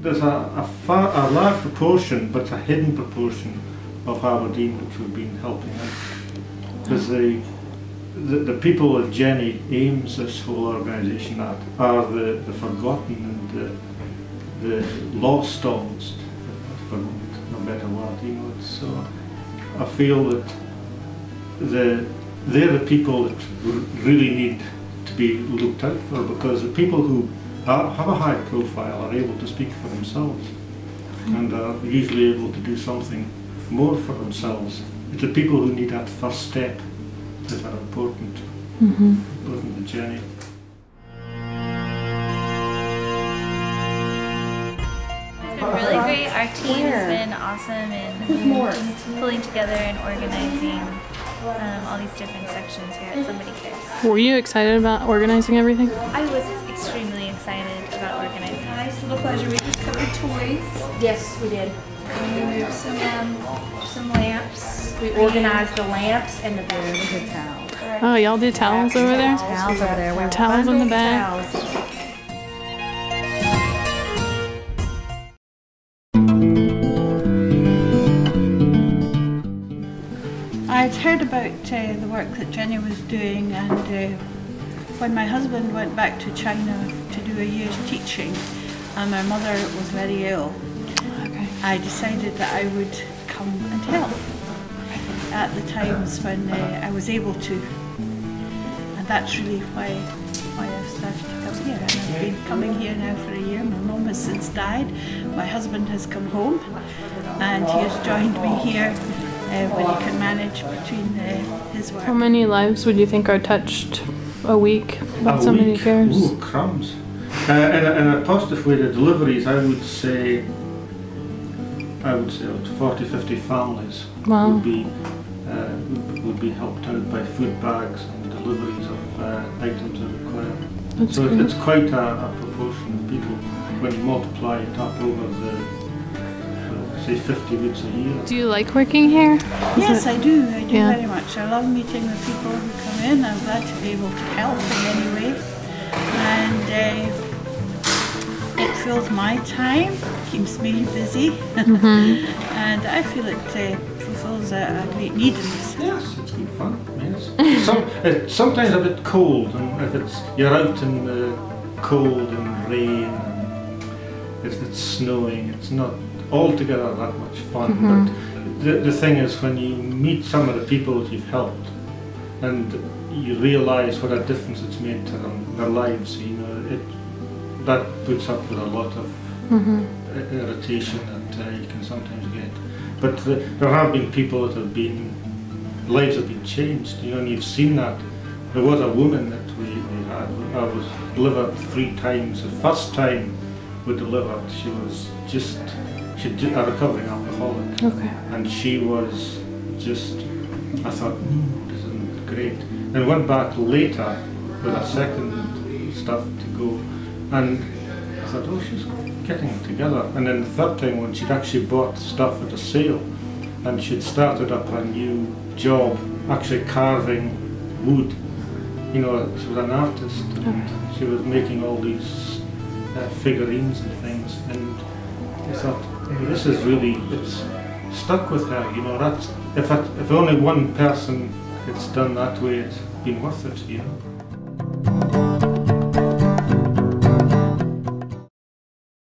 there's a large proportion, but a hidden proportion of Aberdeen which we've been helping out. Because the people that Jenny aims this whole organisation at are the forgotten and the lost almost, for a better word, you know. So I feel that they're the people that really need to be looked out for, because the people who have a high profile are able to speak for themselves and are usually able to do something more for themselves. It's the people who need that first step that are important, important to Jenny. It's been really great. Our team has been awesome in pulling together and organizing all these different sections here at Somebody Cares. Were you excited about organizing everything? I was extremely excited about organizing. Nice little pleasure. We discovered toys. Yes, we did. We moved some lamps. We organized the lamps and the towels. Oh, y'all do towels over there? Towels over there. We towels in the back. I'd heard about the work that Jenny was doing, and when my husband went back to China to do a year's teaching and my mother was very ill, I decided that I would come and help at the times when I was able to, and that's really why I've started to come here. And I've been coming here now for a year. My mum has since died, my husband has come home, and he has joined me here when he can manage between his work. How many lives would you think are touched a week by Somebody Cares? Ooh, crumbs. In a positive way, the deliveries, I would say about 40-50 families would be helped out by food bags and deliveries of items that require. So it's quite a proportion of people when you multiply it up over the say 50 weeks a year. Do you like working here? Yes, I do very much. I love meeting the people who come in. I'm glad to be able to help in any way. And it fills my time, keeps me busy, and I feel it fulfills a great need in this. Yes, it's good fun, yes. It's sometimes a bit cold, and if you're out in the cold and rain and it's snowing, it's not altogether that much fun. But the thing is, when you meet some of the people that you've helped and you realise what a difference it's made to their lives, you know, that puts up with a lot of irritation that you can sometimes get. But there have been people that have been, lives have been changed, you know, and you've seen that. There was a woman that we had, I was delivered 3 times. The first time we delivered, she was just, she's a recovering alcoholic. And she was just, I thought, this isn't great. And went back later with a second stuff to go. And I thought, oh, she's getting it together. And then the third time, when she'd actually bought stuff at a sale, and she'd started up a new job, actually carving wood. You know, she was an artist, and she was making all these figurines and things. And I thought, this is really, it's stuck with her. You know, that's if only one person it's done that way, it's been worth it. You know.